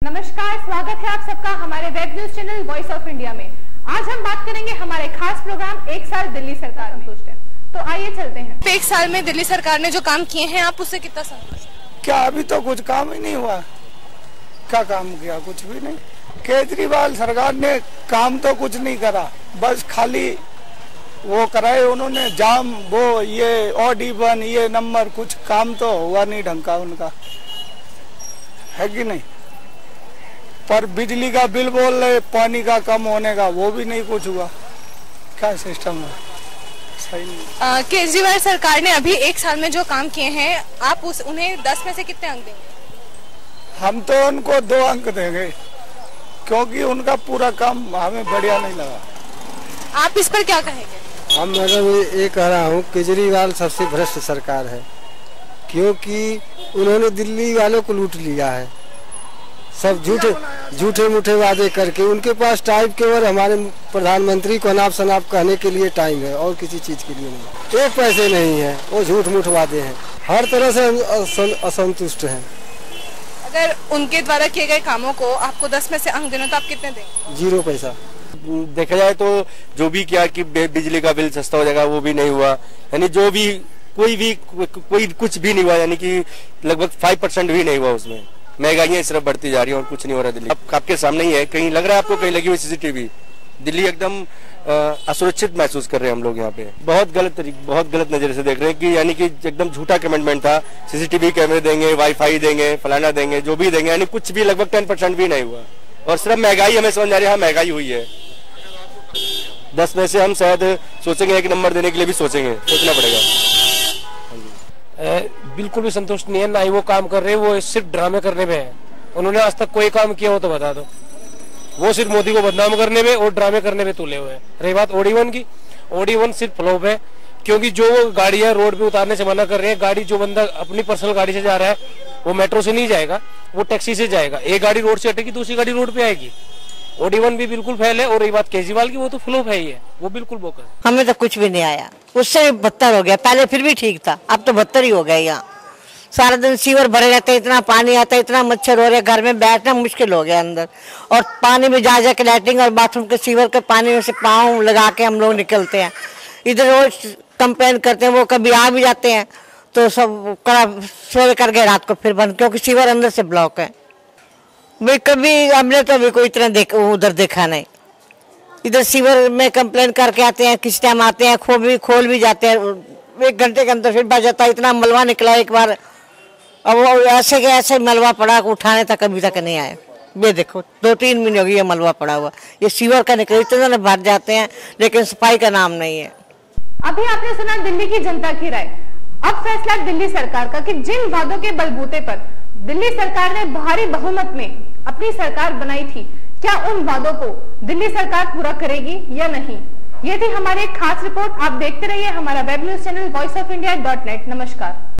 नमस्कार, स्वागत है आप सबका हमारे web news channel voice of India में। आज हम बात करेंगे हमारे खास प्रोग्राम एक साल दिल्ली सरकार में। तो आइए चलते हैं। एक साल में दिल्ली सरकार ने जो काम किए हैं, आप उससे कितना संतुष्ट? क्या अभी तो कुछ काम ही नहीं हुआ। क्या काम किया? कुछ भी नहीं। केजरीवाल सरकार ने काम तो कुछ नहीं करा, बस खाली वो कराए उन्होंने जाम, वो ये ऑड-इवन ये नंबर, कुछ काम तो हुआ नहीं ढंग का उनका, है कि नहीं। पर बिजली का बिल बोल रहे, पानी का कम होने का, वो भी नहीं कुछ हुआ। क्या सिस्टम है, सही नहीं। केजरीवाल सरकार ने अभी एक साल में जो काम किए हैं, आप उन्हें 10 में से कितने अंक देंगे? हम तो उनको 2 अंक देंगे, क्योंकि उनका पूरा काम हमें बढ़िया नहीं लगा। आप इस पर क्या कहेंगे? हम मैडम ये कह रहा हूँ, केजरीवाल सबसे भ्रष्ट सरकार है, क्योंकि उन्होंने दिल्ली वालों को लूट लिया है। सब झूठे मूठे वादे करके, उनके पास टाइम केवल हमारे प्रधानमंत्री को अनाप शनाप कहने के लिए टाइम है, और किसी चीज के लिए नहीं। एक पैसे नहीं है, वो झूठ मूठ वादे हैं, हर तरह से असंतुष्ट हैं। अगर उनके द्वारा किए गए कामों को आपको 10 में से अंक देना, तो आप कितने देंगे? 0 पैसा। देखा जाए तो जो भी किया कि बिजली का बिल सस्ता हो जाएगा, वो भी नहीं हुआ। यानी जो भी कोई कुछ भी नहीं हुआ, यानी कि लगभग 5% भी नहीं हुआ उसमें। महंगाइयाँ सिर्फ बढ़ती जा रही है और कुछ नहीं हो रहा दिल्ली। अब आपके सामने ही है, कहीं लग रहा है आपको कहीं लगी हुई CCTV। दिल्ली एकदम असुरक्षित महसूस कर रहे हैं हम लोग यहाँ पे। बहुत गलत नजर से देख रहे हैं कि यानी कि एकदम झूठा कमिटमेंट था। CCTV कैमरे देंगे, वाईफाई देंगे, फलाना देंगे, जो भी देंगे, यानी कुछ भी लगभग 10% भी नहीं हुआ। और सिर्फ महंगाई हमें समझ आ रही है, हाँ महंगाई हुई है। 10 में से हम शायद सोचेंगे, 1 नंबर देने के लिए भी सोचना पड़ेगा। बिल्कुल भी संतुष्ट नहीं है, ना ही वो काम कर रहे हैं, वो सिर्फ ड्रामे करने में है। उन्होंने आज तक कोई काम किया हो तो बता दो। वो सिर्फ मोदी को बदनाम करने में और ड्रामे करने में तुले हुए हैं। रही बात ऑड-इवन की, ऑड-इवन सिर्फ फ्लॉप है, क्योंकि जो वो गाड़ियां रोड पे उतारने से मना कर रहे हैं। गाड़ी जो बंदा अपनी पर्सनल गाड़ी से जा रहा है, वो मेट्रो से नहीं जाएगा, वो टैक्सी से जाएगा। एक गाड़ी रोड से हटेगी, दूसरी गाड़ी रोड पे आएगी। ऑड-इवन भी बिल्कुल फेल है। और रही बात केजरीवाल की, वो तो फ्लॉप है ही है, वो बिल्कुल बोकर। हमें तो कुछ भी नहीं आया, उससे बदतर हो गया। पहले फिर भी ठीक था, अब तो बदतर ही हो गया। यहाँ सारा दिन सीवर भरे रहते, इतना पानी आता है, इतना मच्छर हो रहा है, घर में बैठना मुश्किल हो गया अंदर। और पानी में जा के लैट्रिन और बाथरूम के सीवर के पानी में से पाँव लगा के हम लोग निकलते हैं। इधर रोज कंप्लेन करते हैं, वो कभी आ भी जाते हैं तो सब सोए कर गए रात को फिर बंद, क्योंकि सीवर अंदर से ब्लॉक है। भाई कभी हमने तो अभी कोई इतना उधर देखा नहीं। इधर सीवर में कंप्लेन करके आते हैं, किस टाइम आते हैं, खोल भी जाते हैं, 1 घंटे के अंदर फिर बच जाता है। इतना मलबा निकला एक बार, अब वो ऐसे के ऐसे मलबा पड़ा, उठाने तक अभी तक नहीं आए। ये देखो 2-3 महीने हो गई ये मलबा पड़ा हुआ। ये सीवर का निकल इतना भर जाते हैं, लेकिन सफाई का नाम नहीं है। अभी आपने सुना दिल्ली की जनता की राय। अब फैसला दिल्ली सरकार का कि जिन वादों के बलबूते पर दिल्ली सरकार ने भारी बहुमत में अपनी सरकार बनाई थी, क्या उन वादों को दिल्ली सरकार पूरा करेगी या नहीं। ये थी हमारी एक खास रिपोर्ट। आप देखते रहिए हमारा वेब न्यूज चैनल voiceofindia.net। नमस्कार।